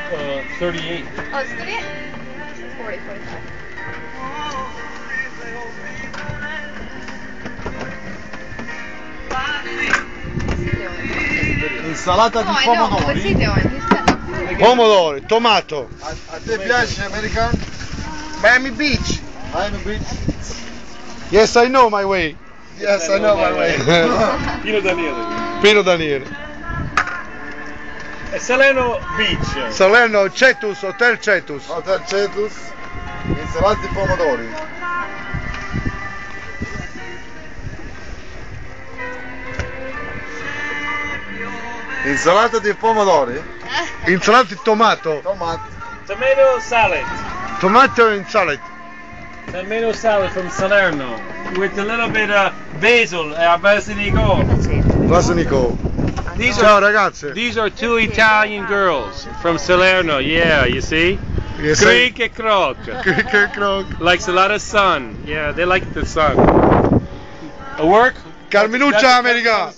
38. Oh, it's 38? 40, 45. Insalata di Oh, I know. What's he pomodori. doing? He's cutting up fruit. Pomodori, tomato. A te piace American? Miami Beach. Miami Beach? Yes, I know my way. Yes, I know my way. Pino Daniele. Pino Daniele. E Salerno Beach. Salerno Cetus, Hotel Cetus. Hotel Cetus. Insalata di pomodori. Insalata di pomodori. Insalata di tomato. Tomate. Tomato salad. Tomato in salad. Tomato salad from Salerno with a little bit of basil and basilico. Basilico. These Ciao are ragazze. these are two Italian girls from Salerno. Yeah, you see? Yes, Creek and Croc. Che croc. Likes a lot of sun. Yeah, they like the sun. A work? Carminuccia americana.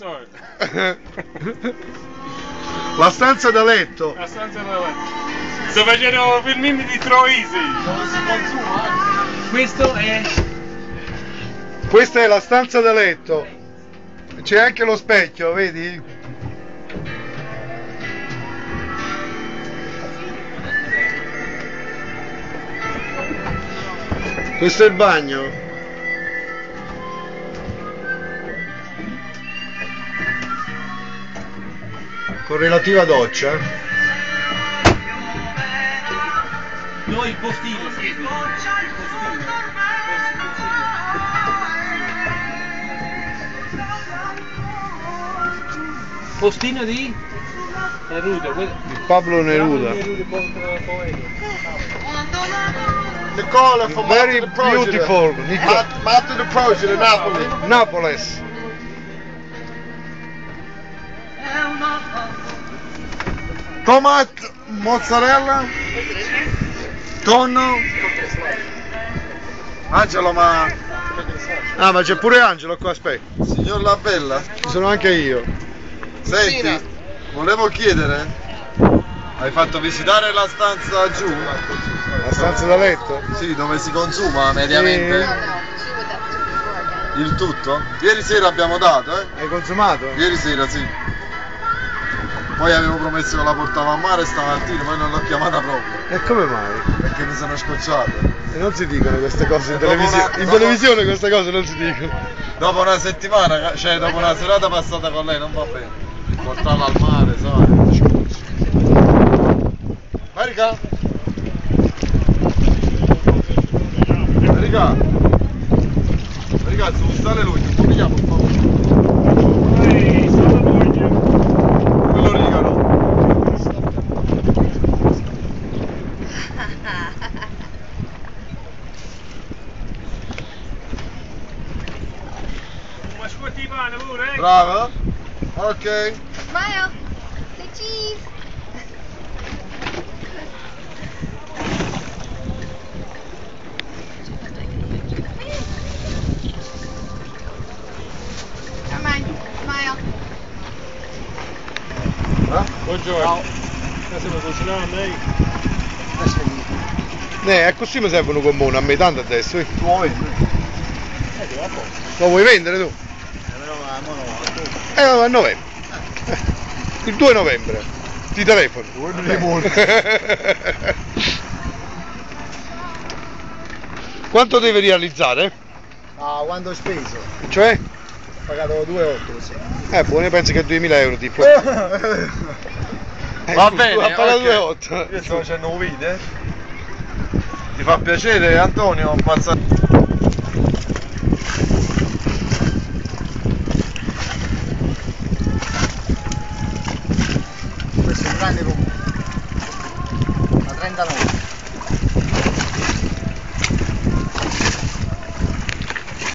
La stanza da letto. La stanza da letto. Sto facendo filmini di Troisi. Dove si consuma? Questo è Questa è la stanza da letto. C'è anche lo specchio, vedi? Questo è il bagno. Con relativa doccia. no, il postino, sì, il postino di Neruda. Il Pablo Neruda. Nicola from Very Matto the Progeny. beautiful. Matto the Progeny, Napoli. Napoles. Tomat, mozzarella, tonno. Angelo, ma Ah, ma c'è pure Angelo qua, aspetta. signor La Bella, Ci sono anche io. senti, volevo chiedere, hai fatto visitare la stanza giù? La stanza da letto? Sì, dove si consuma mediamente No, she would have to work. il tutto? Ieri sera abbiamo dato, Hai consumato? Ieri sera sì. Poi avevo promesso che la portavo a mare stamattina, poi non l'ho chiamata proprio, E come mai? perché mi sono scocciato. E non si dicono queste cose in Dopo televisione. una- In dopo- televisione queste cose non si dicono. Dopo una settimana, cioè dopo una serata passata con lei non va bene. Portarla al mare, sai. Marica! Marica! Ragazzi, sale lui, che vediamo un po'. Quello rigano. Ma scuoti pane pure, Bravo? Ok. Smile. Say cheese. Come on, smile. Buongiorno. Stiamo cucinando, A così mi servono gommone, a me tanto adesso. Vuoi? Lo vuoi vendere tu? A novembre. Il 2 novembre. Ti telefono. Quanto devi realizzare? Ah, quando ho speso? Cioè? Ho pagato 2,8 così. Buono, penso che 2000 euro ti Va bene, ha pagato ok. 2,8. Io sto facendo un video. Ti fa piacere Antonio? Ammazza... Questo è un grande comune. Da 39.